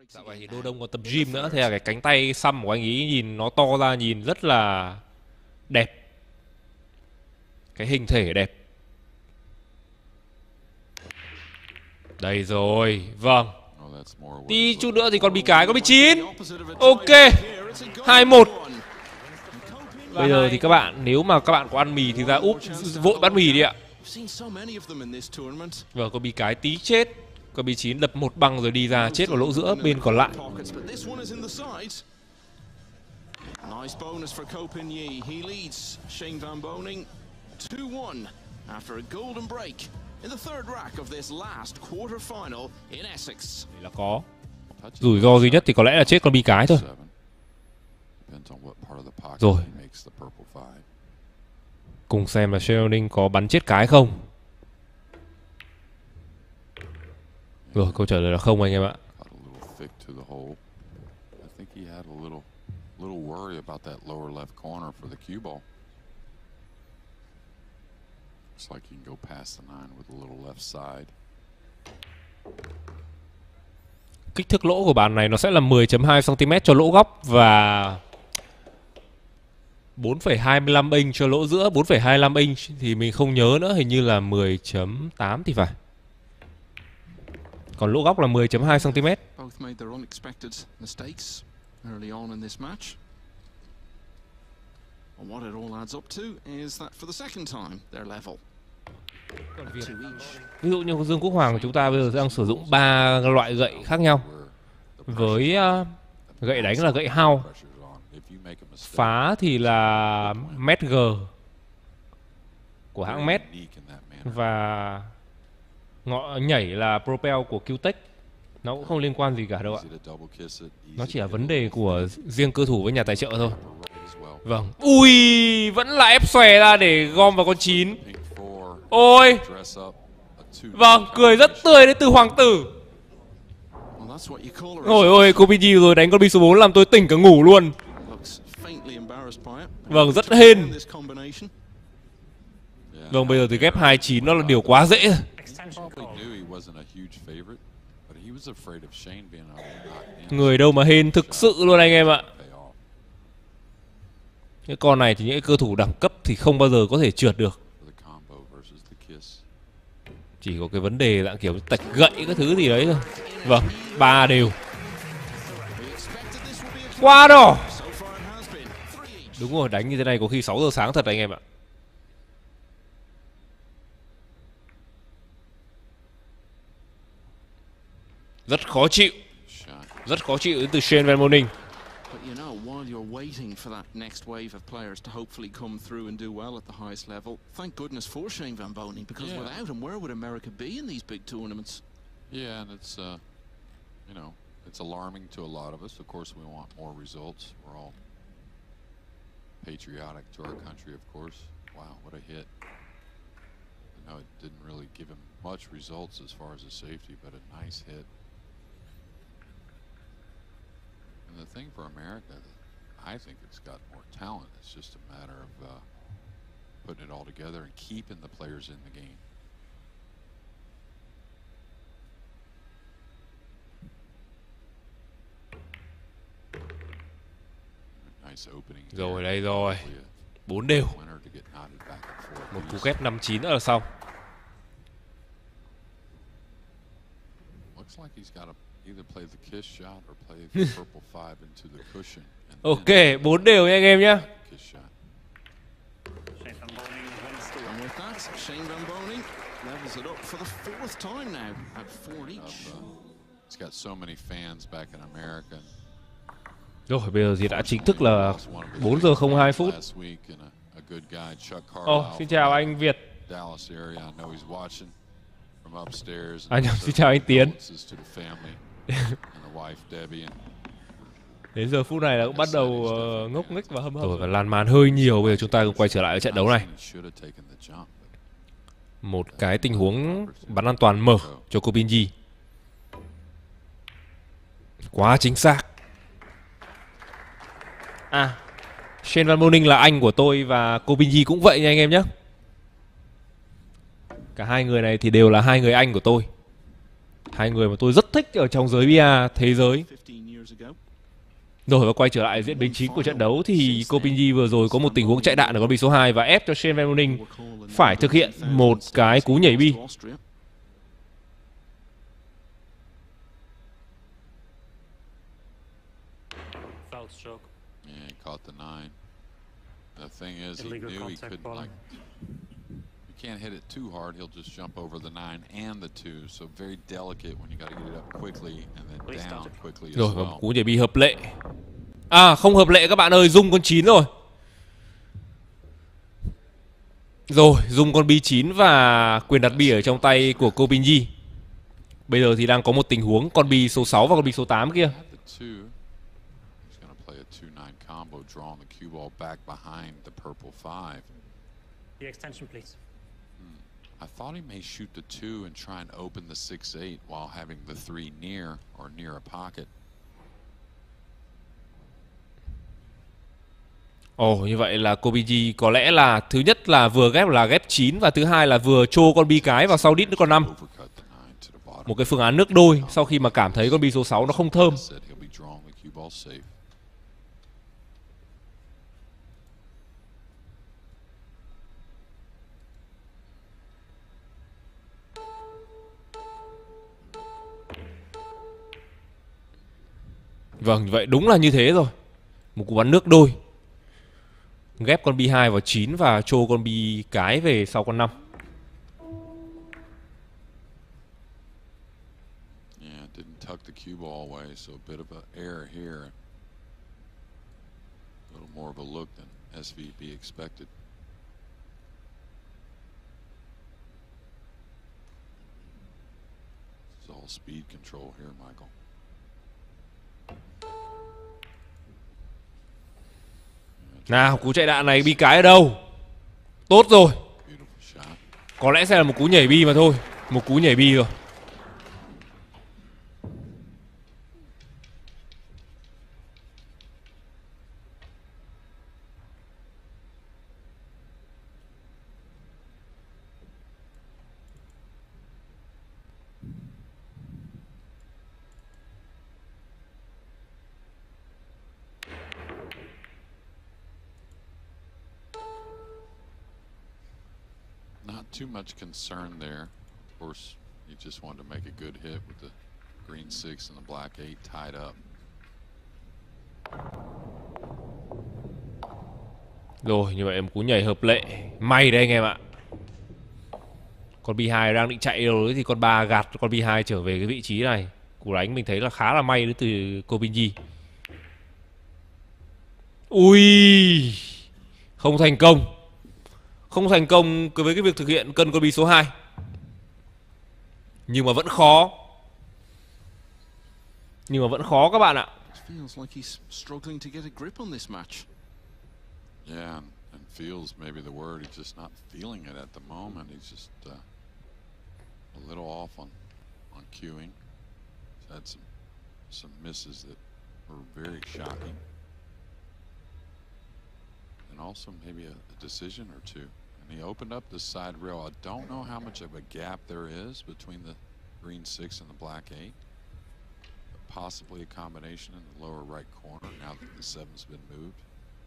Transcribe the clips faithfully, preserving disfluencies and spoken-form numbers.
Dạo này thì Đô Đông còn tập gym nữa, thế là cái cánh tay xăm của anh ấy nhìn nó to ra, nhìn rất là đẹp. Cái hình thể đẹp. Đây rồi, vâng. Tí chút nữa thì còn bị cái, có bị chín. Ok, hai một. Bây giờ thì các bạn, nếu mà các bạn có ăn mì thì ra úp vội bát mì đi ạ. Vâng, có bị cái tí chết. Có bị chín đập một băng rồi đi ra chết vào lỗ giữa bên còn lại. Nice bonus for Copigny. He leads Shane Van Boning two one after a golden break in the third rack of this last quarter final in Essex. Là có rủi ro duy nhất thì có lẽ là chết con bi cái thôi. Rồi, cùng xem là Sheldon có bắn chết cái không. Rồi, câu trả lời là không anh em ạ. Little worry about that lower left corner for the cue ball. Looks like you can go past the nine with a little left side. Kích thước lỗ của bàn này nó sẽ là mười chấm hai xăng-ti-mét cho lỗ góc và bốn phẩy hai mươi lăm inch cho lỗ giữa. Bốn phẩy hai mươi lăm inch thì mình không nhớ nữa, hình như là mười chấm tám thì phải. Còn lỗ góc là mười chấm hai xăng-ti-mét. Both made their unexpected mistakes early on in this match. And what it all adds up to is that for the second time they're level. Ví dụ như Dương Quốc Hoàng của chúng ta bây giờ đang sử dụng ba loại gậy khác nhau. Với uh, gậy đánh là gậy hao, phá thì là Met G của hãng Met, và ngọ nhảy là Propel của Q-Tech. Nó cũng không liên quan gì cả đâu ạ. Nó chỉ là vấn đề của riêng cơ thủ với nhà tài trợ thôi. Vâng. Ui, vẫn là ép xòe ra để gom vào con chín. Ôi. Vâng, cười rất tươi đến từ hoàng tử. Ôi ôi, Copigny rồi đánh con bi số bốn làm tôi tỉnh cả ngủ luôn. Vâng, rất hên. Vâng, bây giờ thì ghép hai chín nó là điều quá dễ. Người đâu mà hên thực sự luôn anh em ạ. Cái con này thì những cơ thủ đẳng cấp thì không bao giờ có thể trượt được. Chỉ có cái vấn đề là kiểu tạch gậy cái thứ gì đấy thôi. Vâng, ba đều. Quá đỏ. Đúng rồi, đánh như thế này có khi sáu giờ sáng thật anh em ạ. Rất khó chịu. Rất khó chịu đến từ Shane Van Boning. But you know, while you're waiting for that next wave of players to hopefully come through and do well at the highest level, thank goodness for Shane Van Boning, because yeah. without him, where would America be in these big tournaments? Yeah, and it's, uh, you know, it's alarming to a lot of us. Of course, we want more results. We're all patriotic to our country, of course. Wow, what a hit. I know it didn't really give him much results as far as a safety, but a nice hit. And the thing for America, I think it's got more talent. It's just a matter of uh, putting it all together and keeping the players in the game. Nice opening. Rồi đây rồi. Bốn đều. Một cú kép năm chín nữa là xong. Looks like he's got a either play the kiss shot or play the purple five into the cushion. Ok, bốn đều nha anh em nhé. And with that, Shane Van Boning levels it up for the fourth time now at four each. He's got so many fans back in America. Rồi bây giờ thì đã chính thức là bốn giờ không hai phút. Ồ, oh, xin chào anh Việt. Anh à, xin chào anh Tiến. Đến giờ phút này là cũng bắt đầu uh, ngốc nghếch và hâm hâm. Rồi và lan man hơi nhiều. Bây giờ chúng ta cùng quay trở lại trận đấu này. Một cái tình huống bắn an toàn mở cho Copigny. Quá chính xác. À, Shane Van Boning là anh của tôi và Copigny cũng vậy nha anh em nhé. Cả hai người này thì đều là hai người anh của tôi. Hai người mà tôi rất thích ở trong giới bia thế giới. Rồi và quay trở lại diễn biến chính của trận đấu thì Copinji vừa rồi có một tình huống chạy đạn ở con bi số hai và ép cho Shane Van Boening phải thực hiện một cái cú nhảy bi. Yeah, he caught the nine. The thing is, he knew he couldn't, like, you can't hit it too hard. He'll just jump over the nine and the two. So very delicate when you got to get it up quickly and then down quickly as Rồi và well. một cú nhảy bi hợp lệ. À, không hợp lệ các bạn ơi, dung con chín rồi. Rồi, dùng con bi chín và quyền đặt bi ở trong tay của Copinji. Bây giờ thì đang có một tình huống con bi số sáu và con bi số tám kia. Drawing the cue ball back behind the purple five. The extension, please. Hmm. I thought he may shoot the two and try and open the six eight while having the three near or near a pocket. Ồ, oh, như vậy là Copinji có lẽ là thứ nhất là vừa ghép là ghép chín và thứ hai là vừa trô con bi cái vào sau đít nữa con năm. Một cái phương án nước đôi sau khi mà cảm thấy con bi số sáu nó không thơm. Vâng, vậy đúng là như thế rồi. Một cú bắn nước đôi. Ghép con bi hai vào chín và trô con bi cái về sau con năm. Yeah, didn't tuck the cue ball away, so a bit of an error here. A little more of a look than S V B expected. It's all speed control here, Michael. Nào, cú chạy đạn này bi cái ở đâu? Tốt rồi. Có lẽ sẽ là một cú nhảy bi mà thôi. Một cú nhảy bi rồi. Too much concern there. Of course, you just wanted to make a good hit with the green six and the black eight tied up. Rồi, như vậy một cú nhảy hợp lệ. May đấy anh em ạ. Con bi hai đang định chạy rồi thì con ba gạt con bi hai trở về cái vị trí này. Cú đánh mình thấy là khá là may đến từ Copinji. Ui! Không thành công. Không thành công với cái việc thực hiện cân con bi số hai. Nhưng mà vẫn khó. Nhưng mà vẫn khó các bạn ạ. Yeah, and feels maybe the word. He's just not feeling it at the moment. He's just uh, a little off on on cueing. He's had some some misses that were very shocking. And also maybe a, a decision or two. And he opened up the side rail. I don't know how much of a gap there is between the green six and the black eight. But possibly a combination in the lower right corner now that the seven's been moved.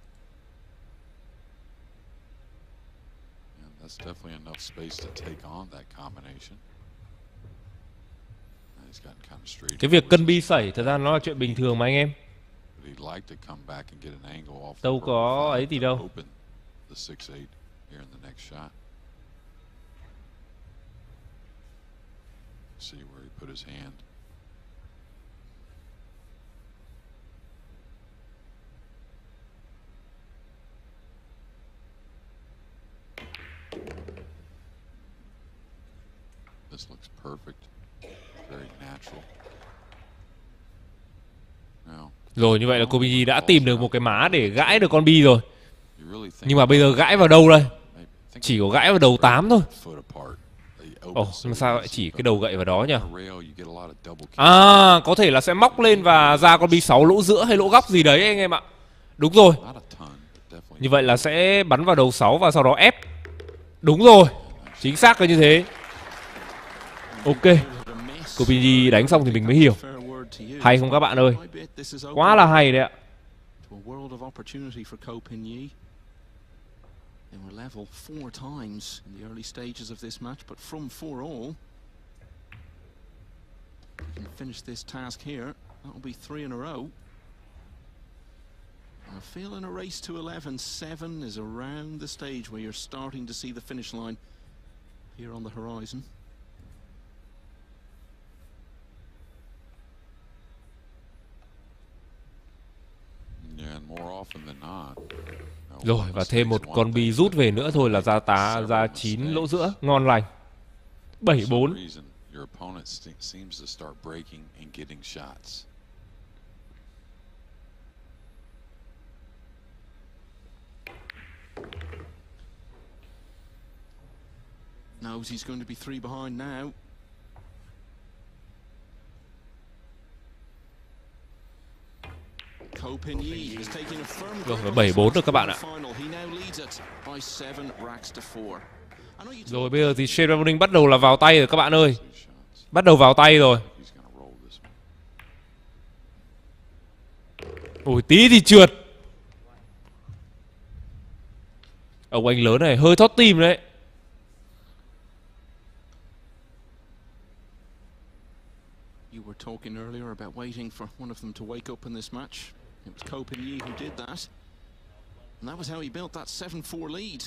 And that's definitely enough space to take on that combination. And he's gotten kind of straight. Cái việc cân bi sẩy thật ra nó là chuyện bình thường mà anh em. Đâu có ấy gì đâu. Here in the next shot. See where he put his hand. This looks perfect. Very natural. Now. Rồi như vậy là Copinji đã tìm được một cái má để gãi được con bi rồi. Nhưng mà bây giờ gãi vào đâu đây? Chỉ có gãi vào đầu tám thôi. Ồ, oh, làm sao lại chỉ cái đầu gậy vào đó nhỉ? À, có thể là sẽ móc lên và ra con bi sáu lỗ giữa hay lỗ góc gì đấy anh em ạ. Đúng rồi. Như vậy là sẽ bắn vào đầu sáu và sau đó ép. Đúng rồi. Chính xác là như thế. Ok. Copinji đánh xong thì mình mới hiểu. Hay không các bạn ơi? Quá là hay đấy ạ. To a world of opportunity for Ko Pin-Yi. They were level four times in the early stages of this match, but from four all, if you can finish this task here, that'll be three in a row. I feel in a race to eleven, seven is around the stage where you're starting to see the finish line here on the horizon. Rồi, và thêm một con bi rút về nữa thôi là ra tá ra chín lỗ giữa, ngon lành. bảy bốn. Knows he's going to be three behind now. Ko Pin-Yi is taking a firm Rồi, và bảy bốn rồi các bạn ạ. Rồi bây giờ thì Shane Van Boening bắt đầu là vào tay rồi các bạn ơi. Bắt đầu vào tay rồi. Ôi tí thì trượt. Ông anh lớn này hơi thót tim đấy. You were talking earlier about waiting for one of them to wake up in this match. It was Ko Pin-Yi who did that. And that was how he built that seven four lead.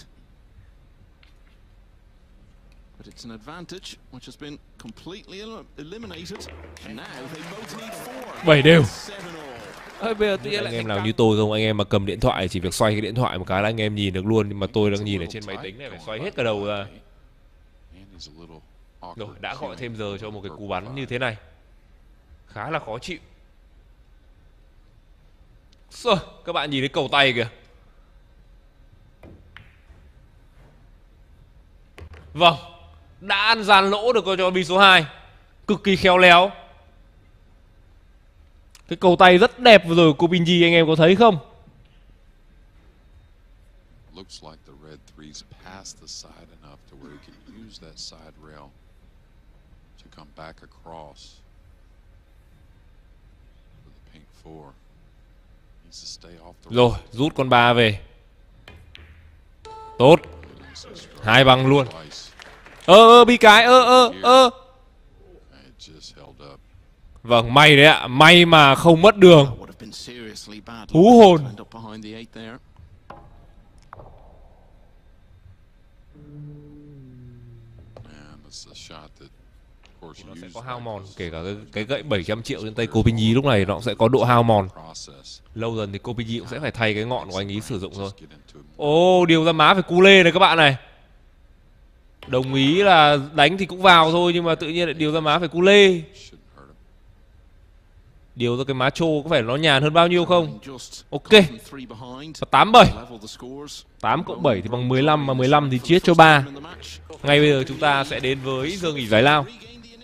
But it's an advantage which has been completely el eliminated. And now they both need four. bảy đều. Ơi, bây giờ anh em nào như tôi không, anh em mà cầm điện thoại chỉ việc xoay cái điện thoại một cái là anh em nhìn được luôn, nhưng mà tôi đang nhìn ở trên máy tính này phải xoay hết cả đầu ra. Rồi đã gọi thêm giờ cho một cái cú bắn như thế này, khá là khó chịu. Rồi các bạn nhìn thấy cầu tay kìa. Vâng, đã ăn dàn lỗ được cho bi số hai, cực kỳ khéo léo. Cái cầu tay rất đẹp vừa rồi của Pin-Yi, anh em có thấy không? Looks like the red three's past the side enough to where he can use that side rail to come back across. For the pink four. Needs to stay off the. Rồi, rút con ba về. Tốt. Hai bằng luôn. Ơ ơ bi cái ơ ơ ơ. Vâng, may đấy ạ, may mà không mất đường. Hú hồn. Nó sẽ có hao mòn, kể cả cái, cái gậy bảy trăm triệu trên tay Ko Pin-Yi lúc này nó sẽ có độ hao mòn. Lâu dần thì Ko Pin-Yi cũng sẽ phải thay cái ngọn của anh ấy sử dụng thôi. Ô, điều ra má phải cu lê này các bạn này. Đồng ý là đánh thì cũng vào thôi, nhưng mà tự nhiên lại điều ra má phải cu lê. Điều ra cái má trô có phải nó nhàn hơn bao nhiêu không? Ok. tám bảy. tám cộng bảy thì bằng mười lăm, mà mười lăm thì chia cho ba. Ngay bây giờ chúng ta sẽ đến với giờ nghỉ giải lao.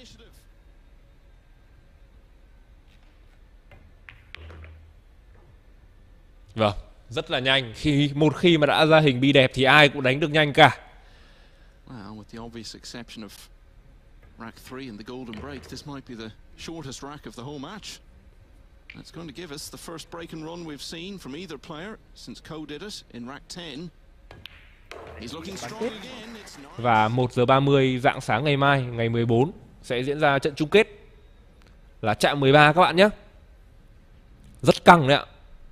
Vâng, rất là nhanh. Khi một khi mà đã ra hình bi đẹp thì ai cũng đánh được nhanh cả. Well, with the obvious exception of rack three and the golden break, this might be the shortest rack of the whole match. That's going to give us the first break and run we've seen from either player since Ko did it in rack ten. He's looking strong again. Và một giờ ba mươi rạng sáng ngày mai, ngày mười bốn sẽ diễn ra trận chung kết là chạm mười ba các bạn nhé. Rất căng đấy ạ.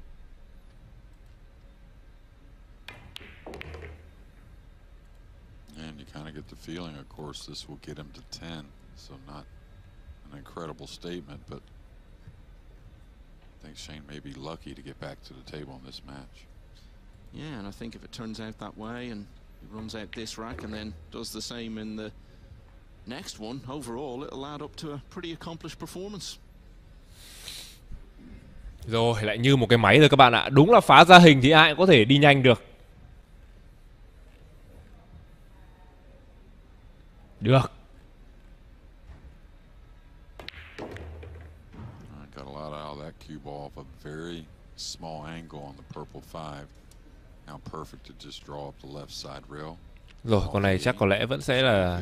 Get the feeling, of course, this will get him to ten, so not an incredible statement, but I think Shane may be lucky to get back to the table in this match. Yeah, and I think if it turns out that way and he runs out this rack and then does the same in the next one, overall it'll add up to a pretty accomplished performance. Rồi, lại như một cái máy rồi các bạn ạ. Đúng là phá ra hình thì ai cũng có thể đi nhanh được. Được. Got a lot out of that cue ball off a very small angle on the purple five. Now perfect to just draw up the left side rail. Rồi, con này chắc có lẽ vẫn sẽ là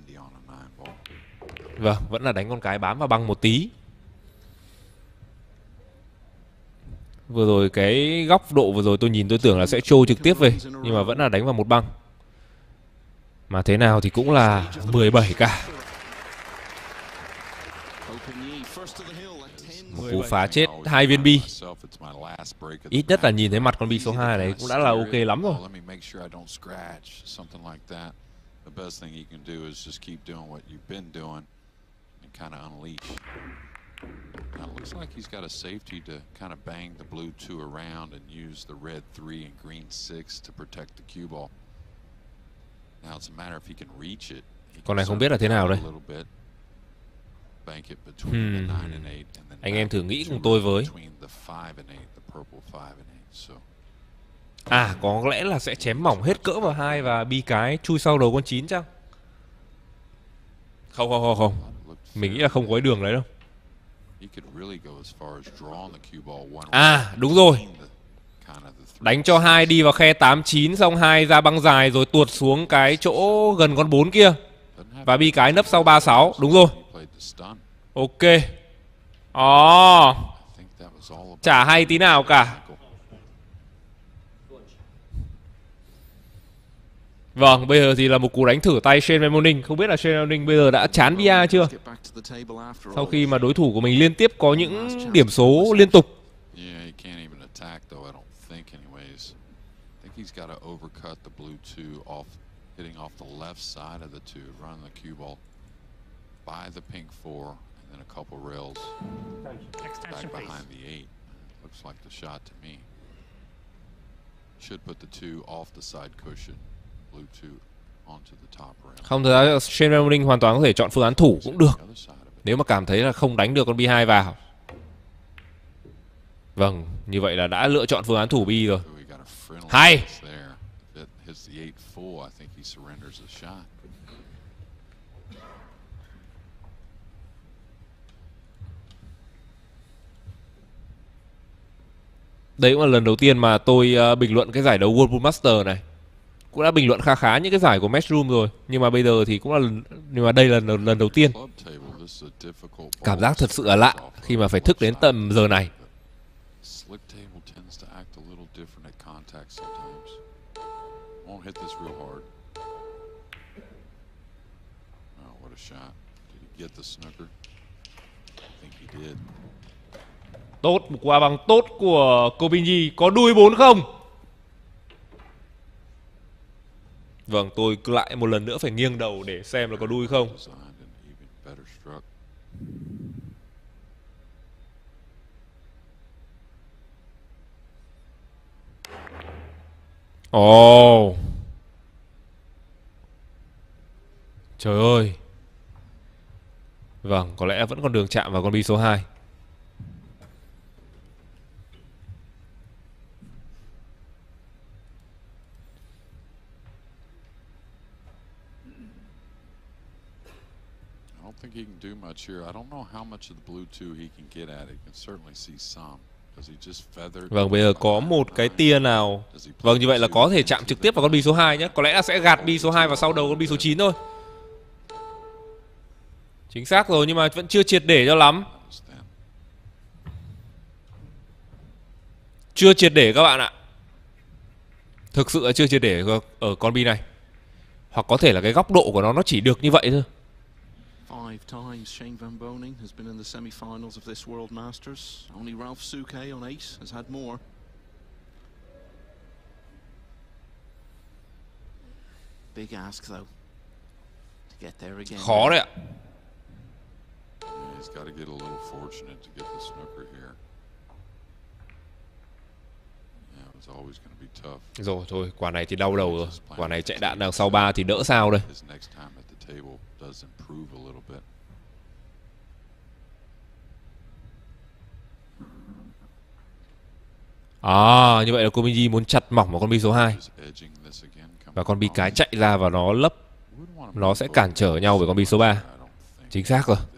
vâng, vẫn là đánh con cái bám vào băng một tí. Vừa rồi cái góc độ vừa rồi tôi nhìn tôi tưởng là sẽ trôi trực tiếp về, nhưng mà vẫn là đánh vào một băng. Mà thế nào thì cũng là mười bảy cả. Cú phá chết hai viên bi. Ít nhất là nhìn thấy mặt con bi số hai đấy cũng đã là ok lắm rồi. Now it looks like he's got a safety to kind of bang the blue two around and use the red three and green six to protect the cue ball. Now it's a matter if he can reach it. Con này không biết là thế nào đây. Hmm. Anh em thử nghĩ cùng tôi với. À, có lẽ là sẽ chém mỏng hết cỡ vào hai và bi cái chui sau đầu con chín chăng? Không không không không. Mình nghĩ là không có cái đường đấy đâu. À, đúng rồi. Đánh cho hai đi vào khe tám chín, xong hai ra băng dài rồi tuột xuống cái chỗ gần con bốn kia. Và bi cái nấp sau ba sáu, đúng rồi. Ok. Ồ, oh. Chả hay tí nào cả. Vâng, bây giờ thì là một cú đánh thử tay Shane Van Boening. Không biết là Shane Van Boening bây giờ đã chán bia chưa? Sau khi mà đối thủ của mình liên tiếp có những điểm số liên tục. Không, thực ra Shane Van Boening hoàn toàn có thể chọn phương án thủ cũng được, nếu mà cảm thấy là không đánh được con bi hai vào. Vâng, như vậy là đã lựa chọn phương án thủ bi rồi. Hay. Đấy cũng là lần đầu tiên mà tôi uh, bình luận cái giải đấu World Pool Master này. Cũng đã bình luận khá khá những cái giải của Matchroom rồi, nhưng mà bây giờ thì cũng là lần, nhưng mà đây là lần, lần đầu tiên. Cảm giác thật sự là lạ khi mà phải thức đến tầm giờ này. Tốt, một quả bằng tốt của Kobinyi. Có đuôi bốn không? Vâng, tôi cứ lại một lần nữa phải nghiêng đầu để xem là có đuôi không. Ồ, oh. Trời ơi. Vâng, có lẽ vẫn còn đường chạm vào con bi số hai. I think he can do much here. I don't know how much of the blue two he can get at. He can certainly see some. Vâng, bây giờ có một cái tia nào. Vâng, như vậy là có thể chạm trực tiếp vào con bi số hai nhé. Có lẽ là sẽ gạt bi số hai vào sau đầu con bi số chín thôi. Chính xác rồi, nhưng mà vẫn chưa triệt để cho lắm. Chưa triệt để các bạn ạ. Thực sự là chưa triệt để ở con bi này. Hoặc có thể là cái góc độ của nó nó chỉ được như vậy thôi. Five times Shane Van Boening has been in the semi-finals of this World Masters. Only Ralph Souquet on eight has had more. Big ask though to get there again. Khó đấy ạ. Yeah, he's got to get a little fortunate to get the snooker here. Yeah, it was always going to be tough. Rồi thôi, quả này thì đau đầu rồi. Quả này chạy đạn đằng sau ba thì đỡ sao đây. Does improve a little bit. À, như vậy là Kobinyi muốn chặt mỏng vào con bi số hai. Và con bi cái chạy ra và nó lấp. Nó sẽ cản trở nhau với con bi số ba. Chính xác rồi.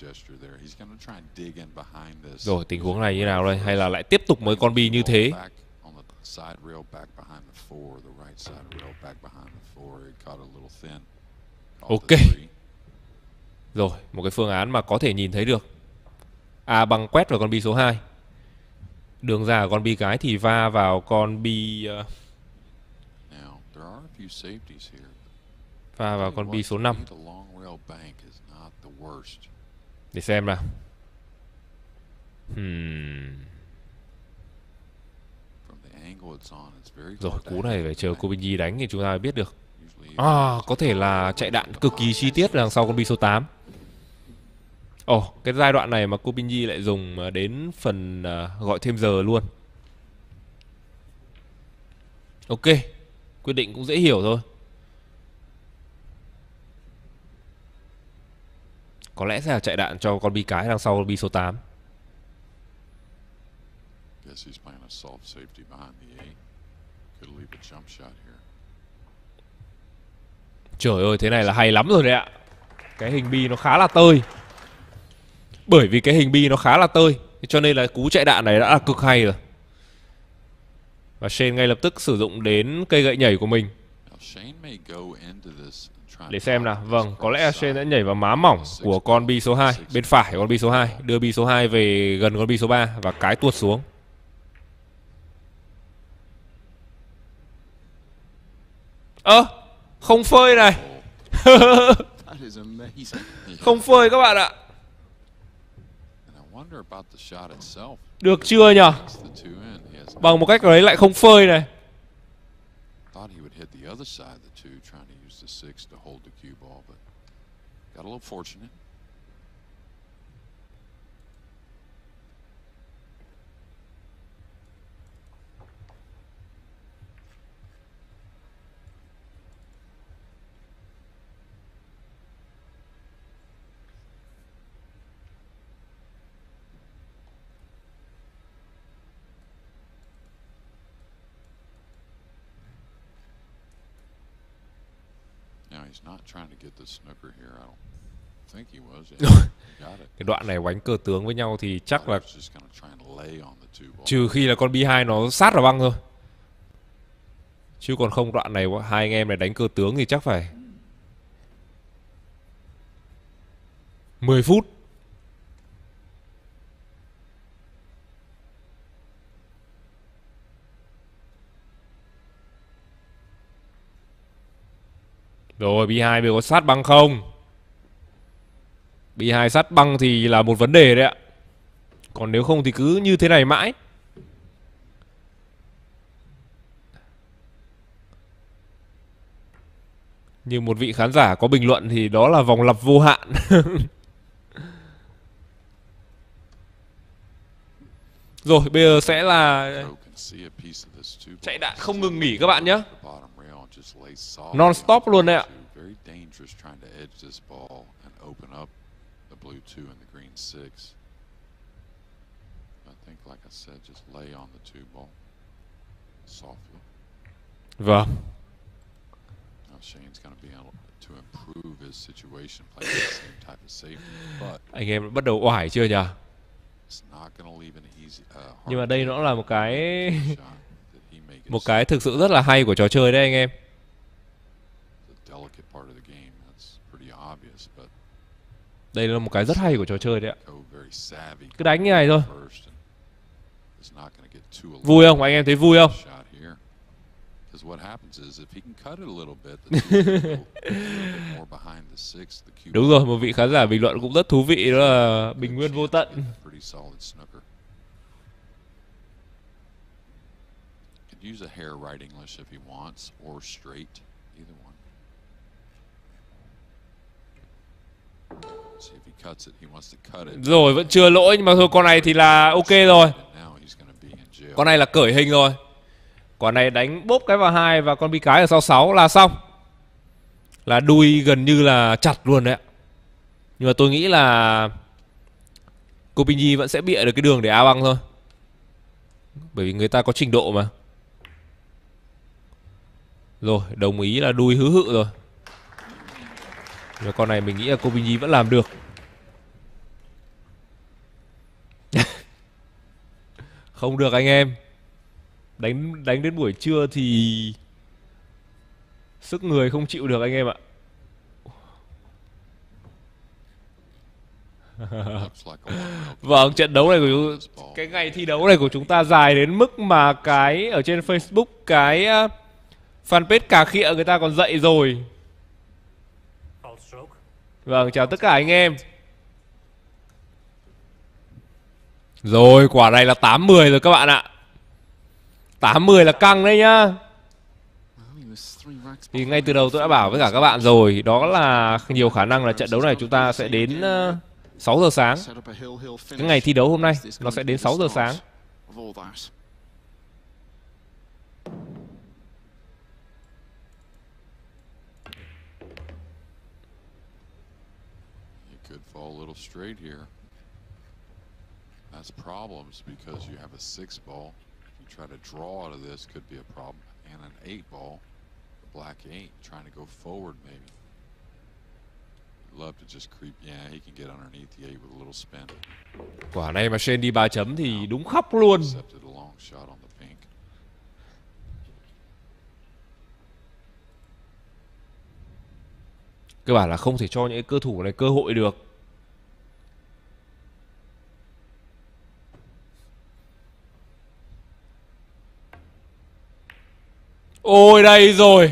Rồi, tình huống này như nào đây? Hay là lại tiếp tục với con bi như thế? side rail back behind the four, the right side rail back behind the four. It caught a little thin. Ok. Rồi, một cái phương án mà có thể nhìn thấy được. A băng quét vào con bi số hai. Đường ra của con bi cái thì va vào con bi uh, va vào con bi số năm. Để xem nào. Hmm. Rồi, cú này phải chờ Coppini đánh thì chúng ta mới biết được. À, có thể là chạy đạn cực kỳ chi tiết đằng sau con bi số tám. Ồ, oh, cái giai đoạn này mà Coppini lại dùng đến phần uh, gọi thêm giờ luôn. Ok, quyết định cũng dễ hiểu thôi. Có lẽ sẽ là chạy đạn cho con bi cái đằng sau con bi số tám. Trời ơi, thế này là hay lắm rồi đấy ạ. Cái hình bi nó khá là tơi. Bởi vì cái hình bi nó khá là tơi, cho nên là cú chạy đạn này đã là cực hay rồi. Và Shane ngay lập tức sử dụng đến cây gậy nhảy của mình. Để xem nào. Vâng, có lẽ Shane đã nhảy vào má mỏng của con bi số hai, bên phải của con bi số hai, đưa bi số hai về gần con bi số ba và cái tuột xuống. Ơ, à, không phơi này. Không phơi các bạn ạ. Được chưa nhỉ? Bằng một cách đấy lại không phơi này. Cái đoạn này quánh cờ tướng với nhau thì chắc là trừ khi là con bi hai nó sát vào băng thôi. Chứ còn không đoạn này hai anh em này đánh cờ tướng thì chắc phải mười phút. Rồi, bi hai bây giờ có sát băng không? bi hai sát băng thì là một vấn đề đấy ạ. Còn nếu không thì cứ như thế này mãi. Như một vị khán giả có bình luận thì đó là vòng lặp vô hạn. Rồi, bây giờ sẽ là chạy đạn không ngừng nghỉ các bạn nhé. Non-stop luôn đấy ạ. Vâng. Anh em bắt đầu oải chưa nhỉ? Nhưng mà đây nó là một cái một cái thực sự rất là hay của trò chơi đấy anh em. Đây là một cái rất hay của trò chơi đấy ạ. Cứ đánh như này thôi. Vui không? Anh em thấy vui không? Đúng rồi, một vị khán giả bình luận cũng rất thú vị, đó là Bình Nguyên Vô Tận. Rồi, vẫn chưa lỗi, nhưng mà thôi con này thì là ok rồi. Con này là cởi hình rồi. Con này đánh bốp cái vào hai và con bi cái ở sau sáu là xong. Là đuôi gần như là chặt luôn đấy ạ. Nhưng mà tôi nghĩ là Coppini vẫn sẽ bịa được cái đường để A băng thôi. Bởi vì người ta có trình độ mà. Rồi, đồng ý là đuôi hứ hự rồi. Nhưng mà con này mình nghĩ là Coppini vẫn làm được. Không được anh em. Đánh đánh đến buổi trưa thì sức người không chịu được anh em ạ. Vâng, trận đấu này của cái ngày thi đấu này của chúng ta dài đến mức mà cái ở trên Facebook cái uh, fanpage cà khịa người ta còn dậy rồi. False stroke. Vâng, chào tất cả anh em. Rồi, quả này là tám mười rồi các bạn ạ. tám mười là căng đấy nhá. Thì ngay từ đầu tôi đã bảo với cả các bạn rồi, đó là nhiều khả năng là trận đấu này chúng ta sẽ đến uh, sáu giờ sáng. Cái ngày thi đấu hôm nay nó sẽ đến sáu giờ sáng. Could fall a little straight here. That's problems because you have a six ball. If you try to draw out of this, could be a problem. And an eight ball, the black eight, trying to go forward maybe. Love to just creep. Yeah, he can get underneath the eight with a little spin. Quả này mà Shane đi ba chấm thì đúng khóc luôn. Accepted a long shot on the pink. Cơ bản là không thể cho những cơ thủ này cơ hội được. Ôi đây rồi.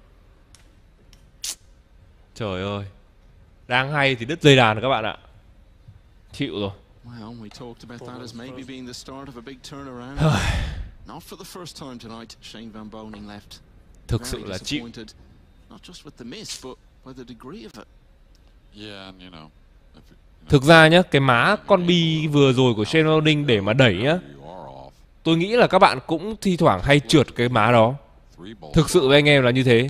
Trời ơi. Đang hay thì đứt dây đàn các bạn ạ. Chịu rồi. Well, we talked about that as maybe being the start of a big turnaround. Not for the first time tonight, Shane Van Boening left. Thực sự là chịu. Not just with the miss, but by the degree of it. Yeah, and you know. Thực ra nhá, cái má con bi vừa rồi của Shane Van Boening để mà đẩy nhá, tôi nghĩ là các bạn cũng thi thoảng hay trượt cái má đó. Thực sự với anh em là như thế.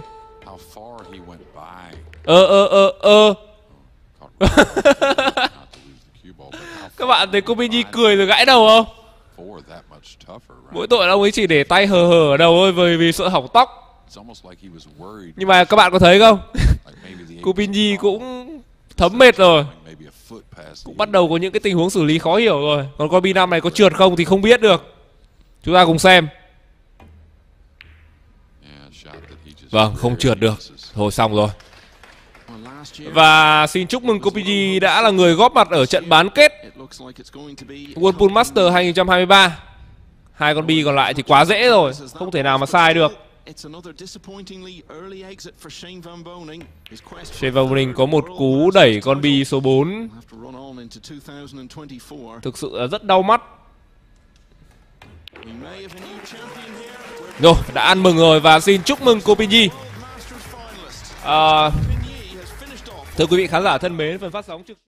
Ơ ơ ơ ơ. Các bạn thấy Kobe cười rồi gãi đầu không? Mỗi tội là ông ấy chỉ để tay hờ hờ ở đầu thôi vì, vì sợ hỏng tóc. Nhưng mà các bạn có thấy không? Kobe cũng thấm mệt rồi. Cũng bắt đầu có những cái tình huống xử lý khó hiểu rồi. Còn con B năm này có trượt không thì không biết được. Chúng ta cùng xem. Vâng, không trượt được. Thôi xong rồi. Và xin chúc mừng Kobe đã là người góp mặt ở trận bán kết World Pool Master hai không hai ba. Hai con B còn lại thì quá dễ rồi, không thể nào mà sai được. Shane Van Boening có một cú đẩy con B số bốn. Thực sự là rất đau mắt. Rồi, đã ăn mừng rồi và xin chúc mừng Kobe. À, thưa quý vị khán giả thân mến, phần phát sóng trực